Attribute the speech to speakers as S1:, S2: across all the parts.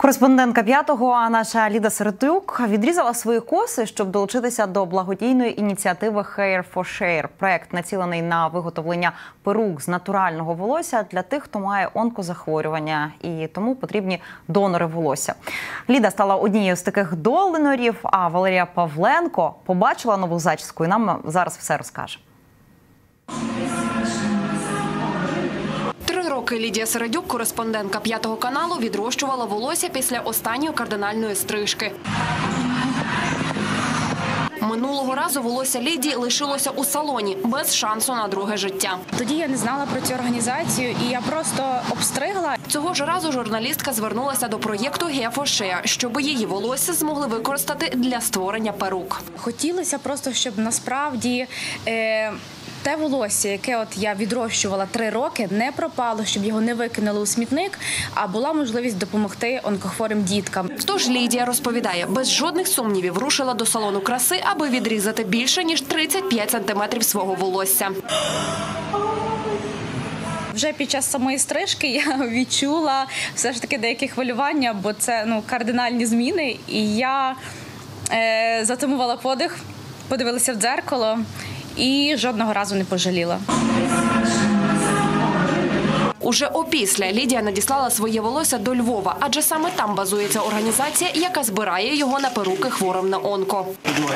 S1: Кореспондентка «П'ятого» наша Ліда Середюк відрізала свої коси, щоб долучитися до благодійної ініціативи Hair for Share. Проект націлений на виготовлення перук з натурального волосся для тих, хто має онкозахворювання, і тому потрібні донори волосся. Ліда стала однією з таких донорів, а Валерія Павленко побачила нову зачіску і нам зараз все розкаже.
S2: 3 роки Лідія Середюк, кореспондентка «П'ятого каналу», відрощувала волосся після останньої кардинальної стрижки. Минулого разу волосся Лідії лишилося у салоні, без шансу на друге життя.
S3: Тоді я не знала про цю організацію, і я просто обстригла.
S2: Цього ж разу журналістка звернулася до проєкту Hair for Share, щоб її волосся змогли використати для створення перук.
S3: Хотілося просто, щоб насправді те волосся, яке я відрощувала 3 роки, не пропало, щоб його не викинули у смітник, а була можливість допомогти онкохворим діткам.
S2: Тож Лідія розповідає, без жодних сумнівів рушила до салону краси, аби відрізати більше, ніж 35 сантиметрів свого волосся.
S3: Вже під час самої стрижки я відчула все ж таки деякі хвилювання, бо це кардинальні зміни. І я затамувала подих, подивилася в дзеркало і жодного разу не пожаліла.
S2: Уже опісля Лідія надіслала своє волосся до Львова, адже саме там базується організація, яка збирає його на перуки хворим на онко.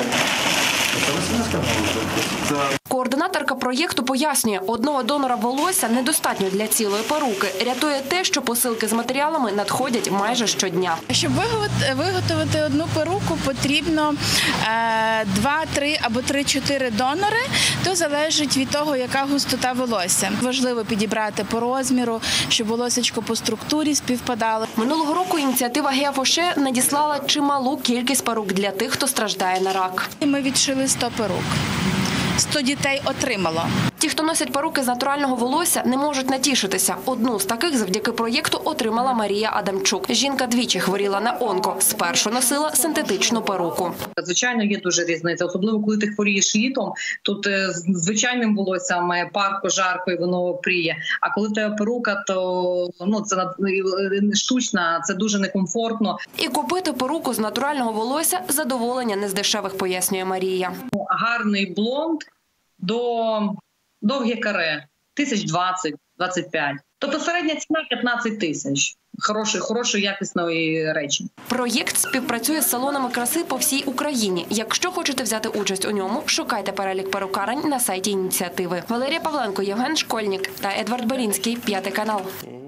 S2: Координаторка проєкту пояснює, одного донора волосся недостатньо для цілої перуки. Рятує те, що посилки з матеріалами надходять майже щодня.
S4: Щоб виготовити одну перуку, потрібно 2-3 або 3-4 донори. То залежить від того, яка густота волосся. Важливо підібрати по розміру, щоб волосечко по структурі співпадало.
S2: Минулого року ініціатива Hair for Share надіслала чималу кількість перук для тих, хто страждає на рак.
S4: Ми відшили 100 перук. 100 дітей отримало.
S2: Ті, хто носять перуки з натурального волосся, не можуть натішитися. Одну з таких завдяки проєкту отримала Марія Адамчук. Жінка двічі хворіла на онко. Спершу носила синтетичну перуку.
S5: Звичайно, є дуже різниця, особливо коли ти хворієш літом. Тут з звичайним волоссям парко, жарко і воно пріє. А коли в тебе перука, то це штучна, це дуже некомфортно.
S2: І купити перуку з натурального волосся – задоволення не з дешевих, пояснює Марія. Гарний
S5: блонд до довге каре 1020-25. Тобто середня ціна 15 тисяч. Хорошої, якісної речі.
S2: Проєкт співпрацює з салонами краси по всій Україні. Якщо хочете взяти участь у ньому, шукайте перелік перукарень на сайті ініціативи. Валерія Павленко, Євген Школьник та Едвард Белінський, «П'ятий канал».